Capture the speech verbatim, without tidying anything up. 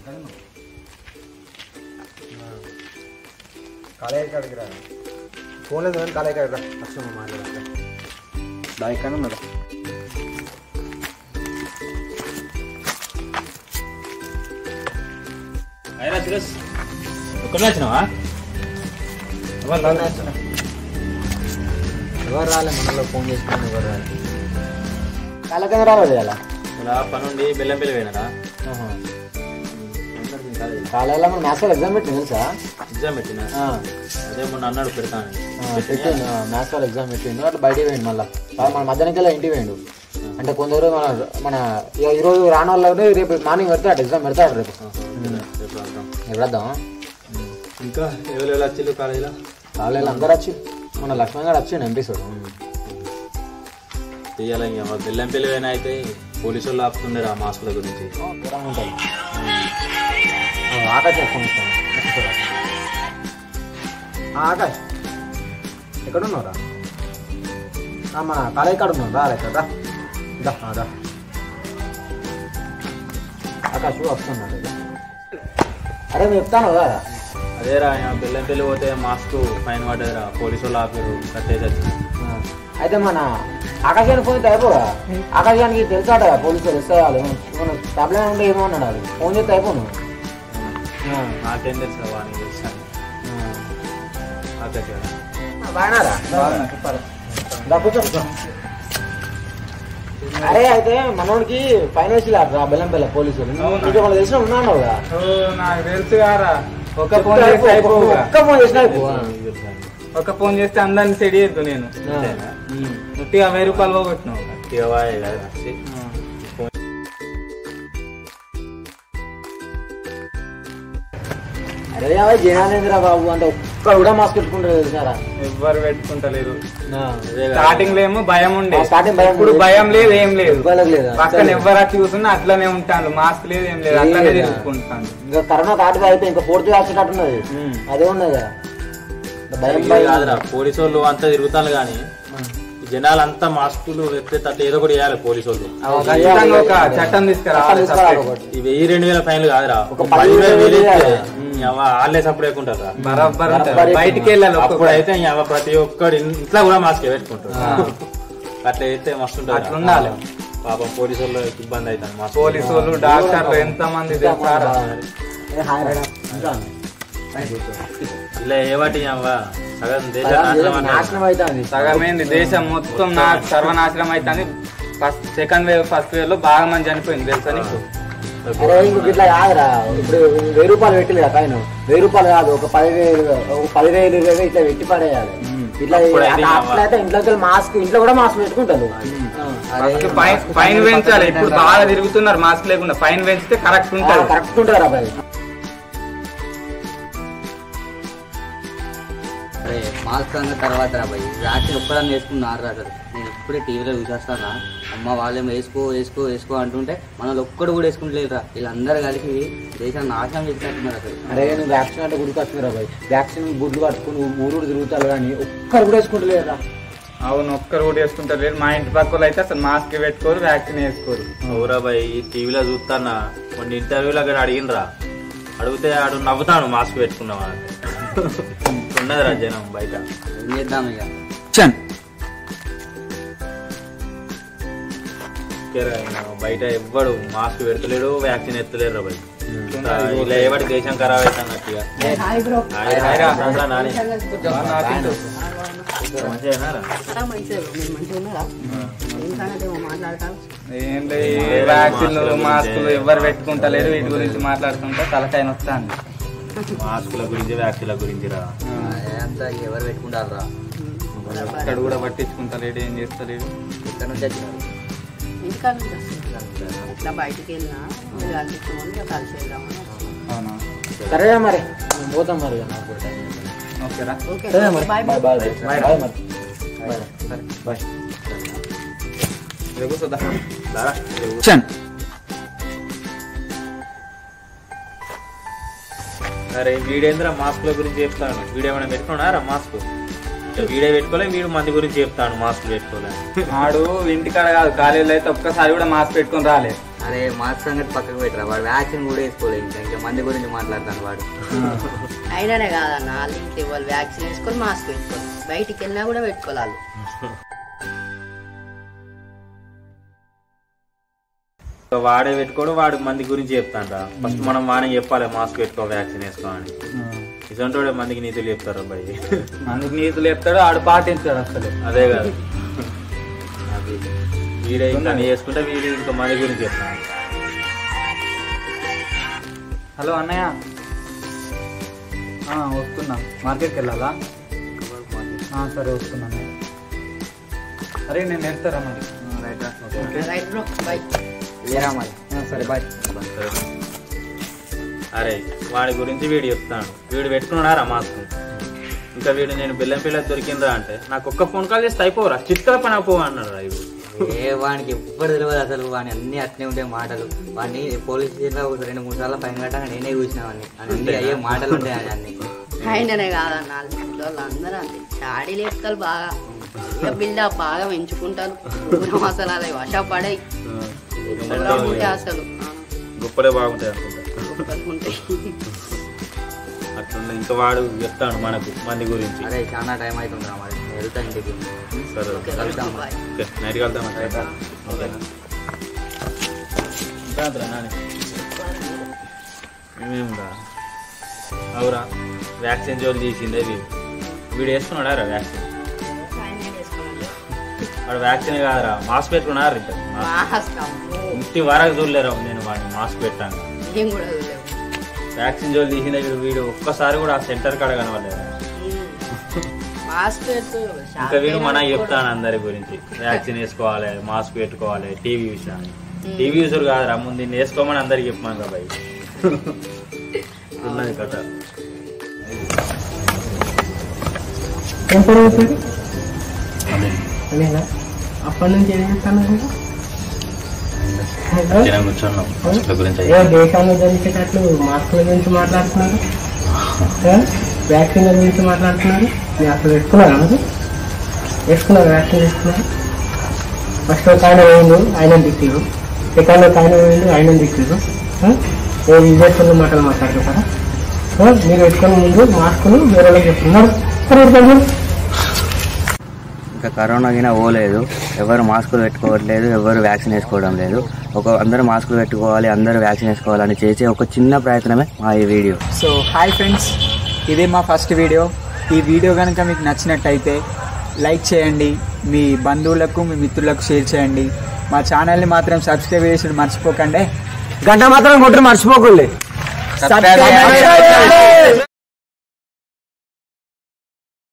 College కాడికి రా. Phone లేదు కానీ కాలేజ్ కాడికి రా. అక్షమ మాట్లాడతా దాని కానీ ఉన్నదా? అయినా సురేష్ ఒక్కడే వచ్చినావా? ఎవరు రాలే, మనలో ఫోన్ చేసుకుని ఎవరు రాలే. కాలకన్నా రాలేదు అలా ఇలా పనుండి బెల్లం పిల్లి పోయినారా? కాలేజీలో మనం మ్యాథ్స్ వాళ్ళు ఎగ్జామ్ పెట్టింది తెలుసా? ఎగ్జామ్ పెట్టినా అదే మొన్న అన్నాడు పెడతాను పెట్టిండు. మ్యాథ్స్ వాళ్ళు ఎగ్జామ్ పెట్టిండు, అట్లా బయటికి పోయిండు. మళ్ళీ మన మధ్యాహ్నం కల్లా ఇంటికి పోయిండు. అంటే కొందరు మన మన ఈరోజు రాని వాళ్ళు రేపు మార్నింగ్ పెడతాడు, ఎగ్జామ్ పెడతాడు రేపు. ఎప్పుడద్దాం? ఇంకా ఎవరు ఎవరు వచ్చిళ్ళు కాలేజీలో? కాలేజీలో అందరు వచ్చి మన లక్ష్మణ్ గారు వచ్చిండు ఎంపీసోడు. తీయాలి ఇంకా బెల్లం పిల్లి పోయినా అయితే పోలీసు వాళ్ళు ఆపుతుండేరు ఆ మాస్కుల గురించి. ఉంటుంది ఆకాశ్ ఫోన్ ఇస్తాను. ఆకాశ్ ఎక్కడున్నారా? మన కాలేజ్ కాడ ఉన్నాం. రా ఎక్కడ రా. ఆకాశ్ వస్తున్నాడు. అరే నేను చెప్తాను కదా. అదేరా బెల్లం పిల్లి పోతే మాస్క్ ఫైన్ పడ్డదిరా, పోలీసు వాళ్ళు ఆపారు, కట్టేసి వచ్చి. అయితే మన ఆకాశానికి ఫోన్ అయితే అయిపోగా. ఆకాశానికి తెలుసాట పోలీసులు ఇస్తారు. ఏమైనా ప్రాబ్లం ఉంటే ఏమో అన్నాడు. అది ఫోన్ చేస్తే అయిపోను. నాకేం తెలుసు వాడిని తెలుసాను. బాగున్నారా? కూర్చో. అరే అయితే మనోడికి ఫైన్ వేసి రా బెల్లం బెల్ల పోలీసులు. నీకు వాళ్ళు తెలిసిన ఉన్నాను కదా? నాకు తెలుసు కారా. ఒక ఫోన్ చేస్తే ఒక్క ఫోన్ చేసినా ఒక ఫోన్ చేస్తే అందరిని సెడి చేద్దు. నేను నొట్టిగా వెయ్యి రూపాయలు పోగొట్టినావు. అరే అవి జనాలేంద్రా బాబు అంటే ఒక్క కూడా మాస్క్ పెట్టుకుంటారు తెలిసారా? ఎవ్వరు పెట్టుకుంటలేరు. స్టార్టింగ్ లో ఏమో భయం ఉండే, స్టార్టింగ్ భయం. ఇప్పుడు భయం లేదు, ఏం లేదు. లేదా పక్కన ఎవరు వచ్చి కూర్చున్నా అట్లనే ఉంటాను. మాస్క్ లేదు, ఏం లేదు, అట్లనే తెలుసుకుంటాను. ఇంకా కరోనా కాటు అయితే ఇంకా పూర్తి వచ్చేటట్టున్నది. అదే ఉన్నది కదా భయం. కాదురా పోలీసు వాళ్ళు అంతా తిరుగుతాను కానీ జనాలంతా మాస్కులు ఎత్తే తట్టు ఏదో ఒకటి వేయాలి పోలీసు వాళ్ళు. ఒక చట్టం తీసుకురావాలి. ఈ వెయ్యి రెండు వేల ఫైన్లు కాదురా, ఒక పదివేల వేలు వాళ్ళే సప్పుడు వేసుకుంటారా బరాబర్. బయటికి వెళ్ళాలి. అప్పుడు అయితే ప్రతి ఒక్కడు ఇంట్లో కూడా మాస్క్ పెట్టుకుంటారు. అట్లా అయితే మస్తు ఉంటుంది. అట్లా ఉండాలి. పాపం పోలీసు వాళ్ళకి ఇబ్బంది అవుతుంది. పోలీసు వాళ్ళు డాక్టర్లు ఎంత మంది ఇలా ఏవాటి సగం దేశం నాశనం అవుతుంది. సగమైంది దేశం మొత్తం నా సర్వనాశనం అవుతుంది. First second wave first wave లో బాగా మంది చనిపోయింది తెలుసా నీకు? అరే ఇంకొక ఇట్లా కాదురా. ఇప్పుడు వెయ్యి రూపాయలు పెట్టింది కదా పైన. వెయ్యి రూపాయలు కాదు, ఒక పదివేలు ఒక పదివేలు ఇరవై ఇట్లా పెట్టి పడేయాలి. ఇట్లా అట్లయితే ఇంట్లో మాస్క్ ఇంట్లో కూడా మాస్క్ పెట్టుకుంటారు. ఫైన్ పెంచాలి. ఇప్పుడు బాగా తిరుగుతున్నారు మాస్క్ లేకుండా. ఫైన్ పెంచితే కరెక్ట్ ఉంటారు. కరెక్ట్ ఉంటారు అబ్బాయి. అరే మాస్క్ అన్న తర్వాత రాబాయి వ్యాక్సిన్ ఒక్కదాన్ని వేసుకున్నారు. అసలు నేను ఇప్పుడే టీవీలో చూసేస్తానా, అమ్మ వాళ్ళేమో వేసుకో వేసుకో వేసుకో అంటుంటే మనల్ని ఒక్కడు కూడా వేసుకుంటలేదురా. వీళ్ళందరూ కలిసి దేశాన్ని నాశనం చేసినట్టున్నారు అసలు. అరే నువ్వు వ్యాక్సిన్ అంటే గుడికి వస్తున్నారు అబ్బాయి. వ్యాక్సిన్ గుడ్లు పట్టుకుని ఊరు తిరుగుతారు కానీ ఒక్కరు కూడా వేసుకుంటలేదురా. అవును, ఒక్కరు కూడా వేసుకుంటారు. మా ఇంటి పక్కలు అయితే అసలు మాస్క్ పెట్టుకోరు, వ్యాక్సిన్ వేసుకోరు. ఊరాబాయి టీవీలో చూస్తానా కొన్ని ఇంటర్వ్యూలు అక్కడ అడిగినరా, అడిగితే ఆడు నవ్వుతాను మాస్క్ పెట్టుకున్నావా అంటే. ఉన్నదిరా జనం బయట. ఏం చేద్దాం ఇక. బయట ఎవ్వడు మాస్క్ పెడతలేడు, వ్యాక్సిన్ ఎత్తలేడు రా బయట. ఇలా ఏవాటి దేశం ఖరాబ్ అవుతాను అన్నట్టుగా. ఏం లేదు, వ్యాక్సిన్లు మాస్కులు ఎవరు పెట్టుకుంటలేరు. వీటి గురించి మాట్లాడుతుంటే తలకాయ వస్తాను. మాస్కుల గురించి వ్యాక్సిన్ల గురించి రా అంతా ఎవరు పెట్టుకుంటారు రా. ఇక్కడ కూడా పట్టించుకుంటలేడు, ఏం చేస్తలేడు. ఇక్కడ నుంచి వచ్చినారు ఇట్లా బయటికి వెళ్ళినా కలిసి వెళ్దామని. అవునా, సరేనా మరి పోతాం మరి. ఓకేరా, బాయ్ బాయ్ బాయ్. అరే వీడేంద్ర మాస్కుల గురించి చెప్తాను. వీడేమైనా పెట్టుకున్నారా మాస్క్? వీడే పెట్టుకోలే, వీడు మంది గురించి చెప్తాను మాస్క్ పెట్టుకోలే. ఆడు ఇంటికాడ కాదు కాలేజీలో అయితే ఒక్కసారి కూడా మాస్క్ పెట్టుకుని రాలే. అరే మాస్క్ సంగతి పక్కకు పెట్టరా, వాడు వ్యాక్సిన్ కూడా వేసుకోలేదు. ఇంకా ఇంకా మంది గురించి మాట్లాడతాను వాడు. అయినానే కాదన్న వాళ్ళు ఇంట్లో ఇవ్వాలి వ్యాక్సిన్ వేసుకొని మాస్క్ పెట్టుకోవాలి, బయటికి వెళ్ళినా కూడా పెట్టుకోవాలి. వాడే పెట్టుకోడు, వాడు మంది గురించి చెప్తాంట. ఫస్ట్ మనం వాడే చెప్పాలి మాస్క్ పెట్టుకో వ్యాక్సిన్ వేసుకో అని. ఇసంటోడే మందికి నీతులు చెప్తారు అబ్బాయి. మందికి నీతులు చెప్తాడు, ఆడు పాటించాడు అసలు. అదే కాదు అది వీడే ఇంకా చేసుకుంటే వీడు ఇంకా మంది గురించి చెప్తాను. హలో అన్నయ్య, వస్తున్నా, మార్కెట్కి వెళ్ళాలా? సరే వస్తున్నా. అరే నేను వెళ్తారా మరి? Right bro, bye. సరే బాయ్. అరే వాడి గురించి వీడు చెప్తాను. వీడు పెట్టుకున్నారా మాస్క్? ఇంకా వీడు నేను బెల్లం పిల్ల దొరికిందా అంటే నాకు ఒక్క ఫోన్ కాల్ చేస్తే అయిపోరా, చిత్తా పని పో అన్నాడు. రా ఏ వానికి ఎప్పుడు తెలియదు అసలు, వాడిని అన్ని అట్నే ఉంటాయి మాటలు. వాడిని పోలీస్ స్టేషన్ లో రెండు మూడు సార్లు ఫైన్ కట్టాక నేనే చూసిన వాడిని. అన్ని అయ్యే మాటలు ఉంటాయి అన్ని. అయిననే కాదన్న ఇంట్లో అందరూ అంతే, చాడీ లేపుతారు బాగా, ఇక బిల్డప్ బాగా పెంచుకుంటారు. అసలు అలా వశపడే అసలు గొప్పలే బాగుంటాయి అనుకుంటా. ఉంటాయి అట్లా ఇంకా వాడు చెప్తాడు మనకు మంది గురించి. అరే చాలా టైం అవుతుంది రా మరి, వెళ్తా ఇంటికి. సరే వెళ్తాం. నైట్కి వెళ్తాం. ఓకేనా? మేమేముందా అవురా వ్యాక్సిన్ జోలు తీసిందే వీడు. వీడు వేసుకున్నాడా రా వ్యాక్సిన్? వాడు వ్యాక్సిన్ కాదురా మాస్క్ పెట్టుకున్నారా? ఇంకా ఇంటి వరకు చూడలేరా నేను వాడిని మాస్క్ పెట్టాను. వ్యాక్సిన్ జోలు తీసిందే వీడు. వీడు ఒక్కసారి కూడా ఆ సెంటర్ కాడ కనవలేదా? ఇంకా వీడు మన చెప్తాను అందరి గురించి, వ్యాక్సిన్ వేసుకోవాలి, మాస్క్ పెట్టుకోవాలి, టీవీ విషయాన్ని. టీవీ చూసారు కాదురా, ముందు దీన్ని వేసుకోమని అందరికి చెప్పాను రా భయ్. ఉన్నది కథ. అప్పటి నుంచి ఏం చేస్తాను దేశాల్లో జరిగేటట్లు మాస్కుల గురించి మాట్లాడుతున్నారు, వ్యాక్సిన్ల గురించి మాట్లాడుతున్నారు. మీరు అసలు వేసుకున్నారా? మరి వేసుకున్నారు? వ్యాక్సిన్ వేసుకున్నారు? ఫస్ట్ ఒక ఆయన వేయండు, ఆయన దిక్కిరు. సెకండ్ ఒక ఆయన వేయండు, ఆయన దిక్కిరు. ఏ విదేశాల్లో మాటలు మాట్లాడుతున్నారా? మీరు వేసుకునే ముందు మాస్కులు వేరే వాళ్ళకి చెప్తున్నారు. ఇంకా కరోనా గిన పోలేదు, ఎవరు మాస్కులు పెట్టుకోవట్లేదు, ఎవరు వ్యాక్సిన్ వేసుకోవడం లేదు. ఒక అందరూ మాస్కులు పెట్టుకోవాలి, అందరూ వ్యాక్సిన్ వేసుకోవాలని చేసే ఒక చిన్న ప్రయత్నమే మా ఈ వీడియో. సో హాయ్ ఫ్రెండ్స్, ఇదే మా ఫస్ట్ వీడియో. ఈ వీడియో కనుక మీకు నచ్చినట్టయితే లైక్ చేయండి, మీ బంధువులకు మీ మిత్రులకు షేర్ చేయండి. మా ఛానల్ని మాత్రం సబ్స్క్రైబ్ చేసి మర్చిపోకండి. గంట మాత్రం కొట్టి మర్చిపోకండి.